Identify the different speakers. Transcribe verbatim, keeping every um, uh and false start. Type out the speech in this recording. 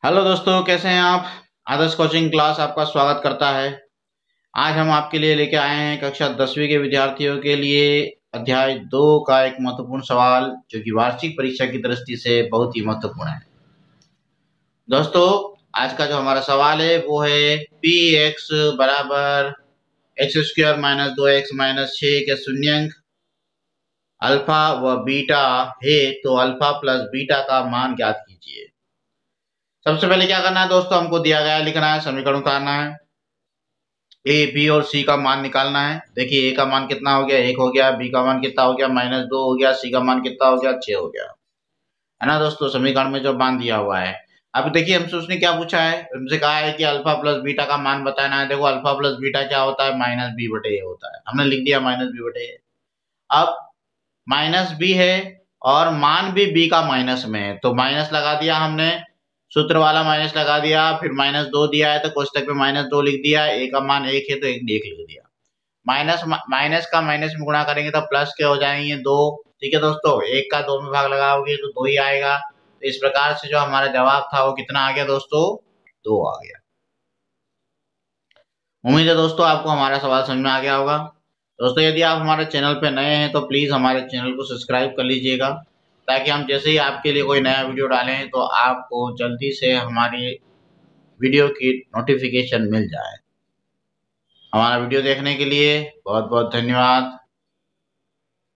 Speaker 1: Hello दोस्तों, कैसे हैं आप। आदर्श कोचिंग क्लास आपका स्वागत करता है। आज हम आपके लिए लेके आए हैं कक्षा दसवीं के विद्यार्थियों के लिए अध्याय दो का एक महत्वपूर्ण सवाल, जो कि वार्षिक परीक्षा की दृष्टि से बहुत ही महत्वपूर्ण है। दोस्तों, आज का जो हमारा सवाल है वो है पी एक्स बराबर एक्स स्क्वायर माइनस दो एक्स माइनस छः के शून्यंक अल्फा व बीटा है, तो अल्फा प्लस बीटा का मान ज्ञात कीजिए। सबसे पहले क्या करना है दोस्तों, हमको दिया गया है, लिखना है, समीकरण उतारना है। ए बी और सी का मान निकालना है। देखिए, ए का मान कितना हो गया, एक हो गया। बी का मान कितना हो गया, माइनस दो हो गया। सी का मान कितना हो गया, छह हो गया, है ना दोस्तों। समीकरण में जो मान दिया हुआ है, अब देखिए हमसे उसने क्या पूछा है, हमसे कहा है कि अल्फा प्लस बीटा का मान बताना है। देखो, अल्फा प्लस बीटा क्या होता है, माइनस बी बटे ए होता है। हमने लिख दिया माइनस बी बटे ए। अब माइनस बी है और मान भी बी का माइनस में है, तो माइनस लगा दिया हमने, सूत्र वाला माइनस लगा दिया। फिर माइनस दो दिया है तो कोष्टक में माइनस दो लिख दिया। ए का मान एक है तो एक एक लिख दिया। माइनस माइनस का माइनस में गुणा करेंगे तो प्लस के हो जाएंगे दो। ठीक है दोस्तों, एक का दो में भाग लगाओगे तो दो ही आएगा। तो इस प्रकार से जो हमारा जवाब था वो कितना आ गया दोस्तों, दो आ गया। उम्मीद है दोस्तों आपको हमारा सवाल समझ में आ गया होगा। दोस्तों, यदि आप हमारे चैनल पर नए हैं तो प्लीज़ हमारे चैनल को सब्सक्राइब कर लीजिएगा, ताकि हम जैसे ही आपके लिए कोई नया वीडियो डालें तो आपको जल्दी से हमारी वीडियो की नोटिफिकेशन मिल जाए। हमारा वीडियो देखने के लिए बहुत बहुत धन्यवाद।